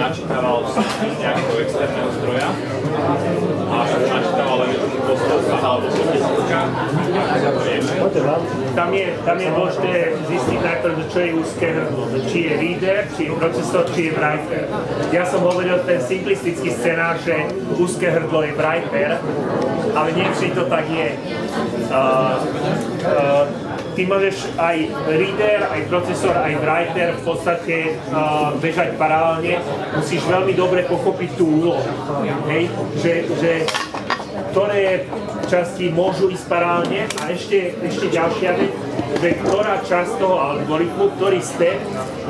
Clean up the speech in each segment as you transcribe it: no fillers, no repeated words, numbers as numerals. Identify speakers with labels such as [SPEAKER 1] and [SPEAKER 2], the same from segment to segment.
[SPEAKER 1] načítaval z nejakého externého zdroja a načítaval len tomu postovka alebo postovka.
[SPEAKER 2] Tam je dôležité zistiť najprv, čo je úzké hrdlo, či je reader, či je procesor, či je writer. Ja som hovoril ten simplistický scenár, že úzké hrdlo je writer, ale nie vždy to tak je. Ty môžeš aj reader, aj procesor, aj writer v podstate bežať paralelne. Musíš veľmi dobre pochopiť tú úlohu, že ktoré časti môžu ísť paralelne a ešte ďalšia vec, že ktorá časť toho algoritmu, ktorý step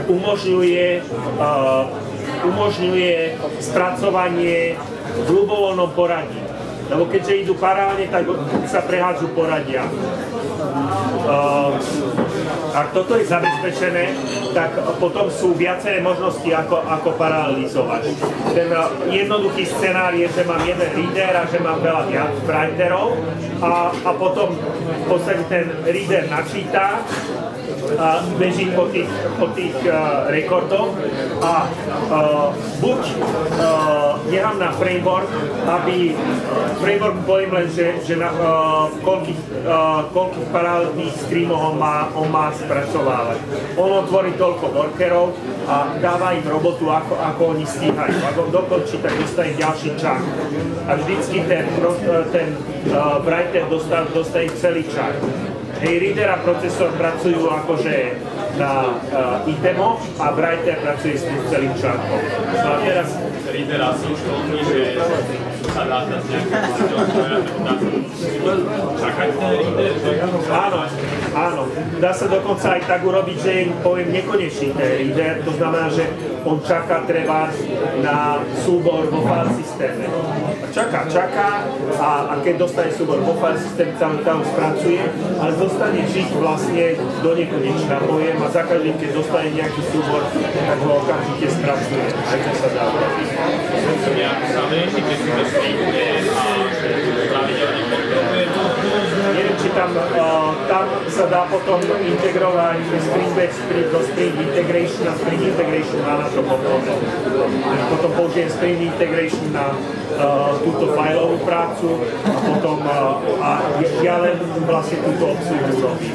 [SPEAKER 2] umožňuje spracovanie v ľubovoľnom poradí. Lebo keďže idú paralelne, tak sa prehádzajú poradia. Ak toto je zabezpečené, tak potom sú viaceré možnosti, ako paralelizovať. Ten jednoduchý scenár je, že mám jeden reader a že mám veľa viac writerov a potom v podstate ten reader načíta a beží po tých rekordoch a buď nechám na framework, aby framework poviem len, že na koľkých paralelných streamov on má spracovávať. On otvorí toľko workerov a dáva im robotu, ako oni stíhajú. Ak on dokončí, tak dostane ďalší čas. A vždycky ten writer dostane celý čas. Reader a procesor pracujú akože na itemoch a writer pracuje s celým článkom. No a teraz
[SPEAKER 1] reader asi už toľký, že sa dá dať nejaké čakať ten reader?
[SPEAKER 2] Áno. Dá sa dokonca aj tak urobiť, že im poviem nekonečný ten reader, to znamená, že on čaká treba na súbor vo file systéme. Čaká a keď dostane súbor vo file systéme, tam spracuje, ale zostane žiť vlastne do nekonečna, poviem, a za každým, keď dostane nejaký súbor, tak ho okamžite spracuje. Aj to sa dá urobiť.
[SPEAKER 1] Sú nejaké samozrejme, keď si to streamuje a pravidelne kontroluje to?
[SPEAKER 2] Neviem, či tam sa dá potom integrovať Spring Batch do Spring Integration a Spring Integration má na to potom. Potom použijem Spring Integration na túto failovú prácu a potom ja len vlastne túto obsluhu robím.